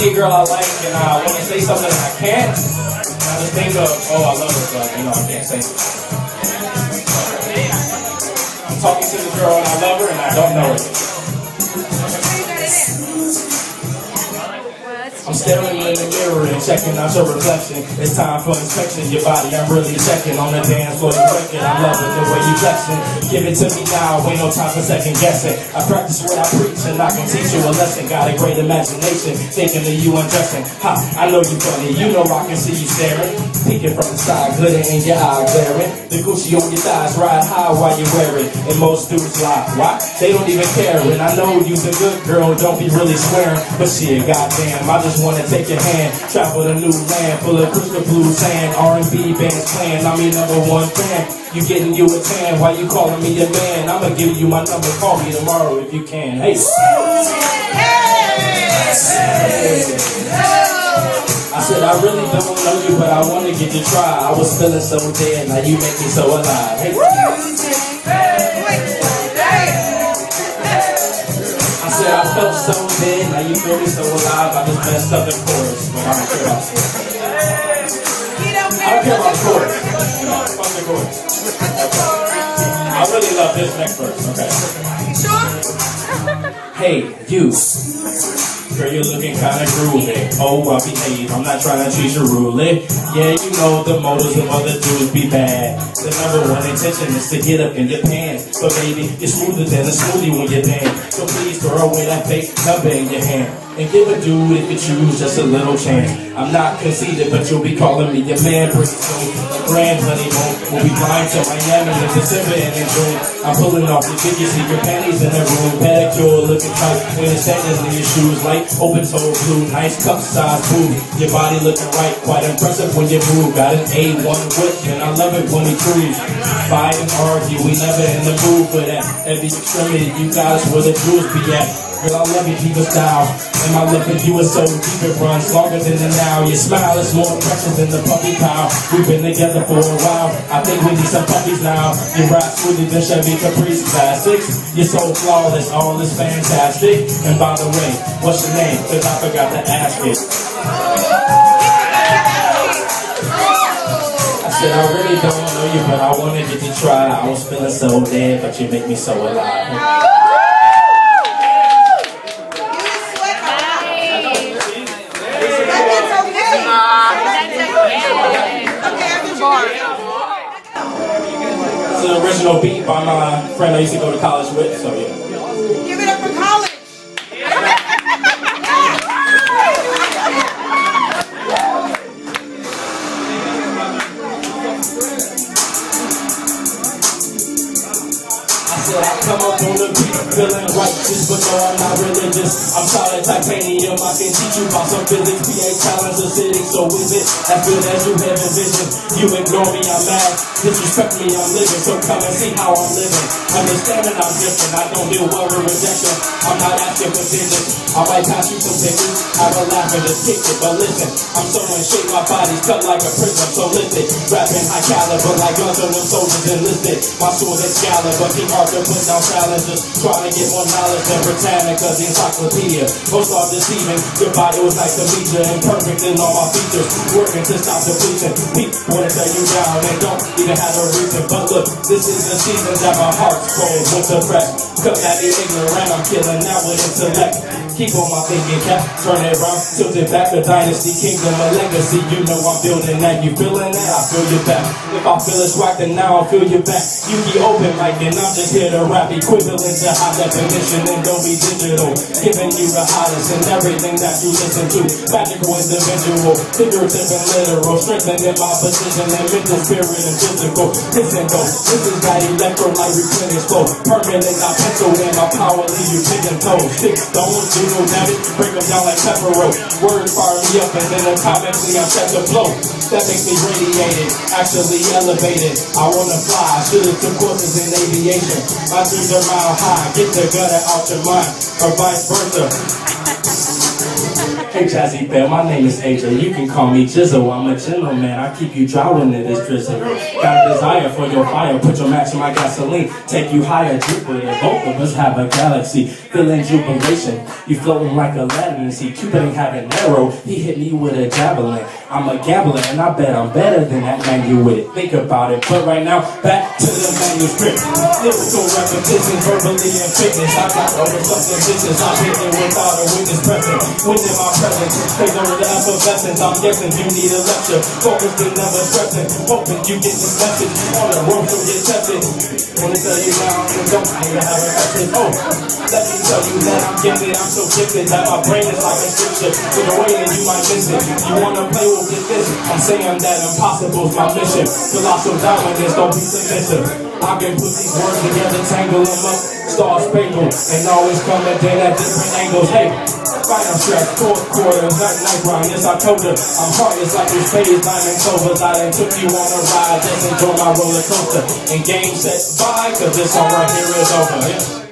see a girl I like and I want to say something and I can't, and I just think of, oh, I love her, but you know, I can't say it. I'm talking to the girl and I love her and I don't know her. I'm staring in the mirror and checking out your reflection. It's time for inspection. Your body, I'm really checking. On the dance floor, you working. I'm loving the way you flexing. Give it to me now, ain't no time for second guessing. I practice what I preach and I can teach you a lesson. Got a great imagination, thinking of you undressing. Ha, I know you funny, you know I can see you staring. Peeking from the side, glitter in your eye glaring. The Gucci on your thighs, ride high while you wear it. And most dudes lie, why? They don't even care. And I know you's a good girl, don't be really swearing. But shit, goddamn, I just wanna take your hand, travel to new land full of crystal blue sand. R&B bands playing, I'm your #1 fan. You getting you a tan, why you calling me a man? I'ma give you my number, call me tomorrow if you can. Hey. I said I really don't know you, but I wanna get you try. I was feeling so dead, now you make me so alive. Hey. I said I felt so dead, now you feel me so alive. I just messed up the chorus, but I don't care about the chorus. I don't care about the chorus. Fuck the chorus. I really love this next verse, okay? Sure? Hey, you. Girl, you're looking kinda groovy. Oh, I'll behave, I'm not trying to treat you rudely. Yeah, you know the motives of other dudes be bad. The #1 intention is to get up in your pants. But baby, you're smoother than a smoothie when you dance. So please throw away that fake number in your hand. And give a dude, if you choose, just a little chance. I'm not conceited, but you'll be calling me your man pretty soon. A grand honeymoon, we'll be flying to Miami in December and in June. I'm pulling off your figure, see your panties in the room. Pedicure looking tight, when it's sandals in your shoes. Light, open toe blue, nice cup size boob. Your body looking right, quite impressive when you move. Got an A1 whip, and I love it when we cruise. Fight and argue, we never in the mood for that. Every extremity, you got us where the jewels be at. Girl, I love your diva style, and my love for you is so deep it runs longer than the now. Your smile is more precious than the puppy pile. We've been together for a while, I think we need some puppies now. You ride smoother than Chevy Caprice classics. You're so flawless, all is fantastic. And by the way, what's your name? Cause I forgot to ask it. I said I really don't know you, but I wanna get you try. I was feeling so dead, but you make me so alive. This is an original beat by my friend I used to go to college with, so yeah. Give it up for college! I said I come up on the beat, feeling righteous, but no, I'm not religious. I'm solid titanium, I can teach you about some physics. PA challenge acidic, so is it as good as you have envisioned? You ignore me, I'm mad. Disrespect me, I'm living, so come and see how I'm living. Understanding I'm different, I don't deal well with rejection. I'm not asking for digits, I might pass you some tickets. I will laugh and just kick it, but listen, I'm so in shape, my body's cut like a prism, so lifted. Rapping high caliber like guns on them soldiers enlisted. My sword is Excalibur, keep hard to put down challenges. Trying to get more knowledge than Britannica's encyclopedia. Most are deceiving, your body was nice to meet you, imperfect in all my features. Working to stop the bleaching, weak, wanna tear you down, and don't even have a reason. But look, this is the season that my heart's cold, winter fresh. Cut at the ignorant, I'm killing now with intellect. Keep on my thinking cap, turn it around, tilt it back, a dynasty, kingdom, a legacy. You know I'm building that, you feeling that, I feel you back. If I feel it's right, then now I'll feel you back. Yuki open mic, and I'm just here to rap, equivalent to high definition, and don't be digital. Giving you the hottest and everything that you listen to. Magical individual, figurative and literal, strengthening my position and mental, spirit, and physical. This and go, this is that electrolyte replenish flow. Permanent, I pencil in my power, leave you picking toes. Stick stones, you know damage, break them down like pepper rope. Words fire me up and then atomically I set the flow. That makes me radiated, actually elevated. I wanna fly, should've took courses in aviation. My dreams are mile high, get the gutter out your mind, or vice versa. Hey Jazzy Bear, my name is AJ. You can call me Jizzle. I'm a gentleman. I keep you dry when it is drizzle. Got a desire for your fire. Put your match in my gasoline. Take you higher, Jupiter. Both of us have a galaxy. Feeling jubilation. You floating like Aladdin. See, Cupid ain't having arrow. He hit me with a javelin. I'm a gambler and I bet I'm better than that man you with it. Think about it. But right now, back to the manuscript. Lyrical repetition, verbally and fitness. I got over something vicious. I'm hitting without a witness present. Within my presence, phase over the effervescence. I'm guessing you need a lecture. Focused and never stressing. Hoping you get this message. On the road you'll get tested. Wanna tell you now, I don't need to have a message. Oh, let me tell you that I'm gifted. I'm so gifted that my brain is like a scripture. With a way that you might miss it. You wanna play with this? I'm saying that impossible's my mission. Colossal dominance, don't be submissive. I can put these words together, tangle them up, star spangled, and always coming in at different angles. Hey, final track, fourth quarter, night round, yes I told her. I'm heartless like this phase, diamond clovers. I done took you on a ride, just enjoy my roller coaster. And game set, bye, cause this song right here is over. Yeah.